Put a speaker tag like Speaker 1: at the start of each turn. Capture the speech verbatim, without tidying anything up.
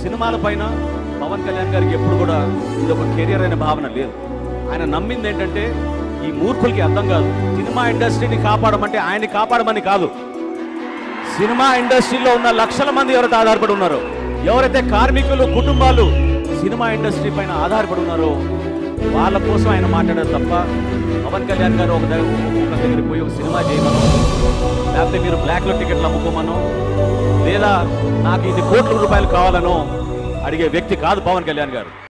Speaker 1: సినిమాల పైన పవన్ కళ్యాణ్ గారికి ఎప్పుడు కూడా ఇది ఒక కెరియర్ అనే భావన లేదు. ఆయన నమ్మింది ఏంటంటే ఈ మూర్ఖులకి అర్థం కాదు, సినిమా ఇండస్ట్రీని కాపాడమంటే ఆయన్ని కాపాడమని కాదు, సినిమా ఇండస్ట్రీలో ఉన్న లక్షల మంది ఎవరైతే ఆధారపడి ఉన్నారో, ఎవరైతే కార్మికులు కుటుంబాలు సినిమా ఇండస్ట్రీ పైన ఆధారపడి ఉన్నారో వాళ్ళ కోసం ఆయన మాట్లాడారు తప్ప పవన్ కళ్యాణ్ గారు ఒక దగ్గర ఒక దగ్గరికి పోయి ఒక సినిమా చేయమను, లేకపోతే మీరు బ్లాక్లో టికెట్లు అమ్ముకోమను, లేదా నాకు ఇది కోట్ల రూపాయలు కావాలనో అడిగే వ్యక్తి కాదు పవన్ కళ్యాణ్ గారు.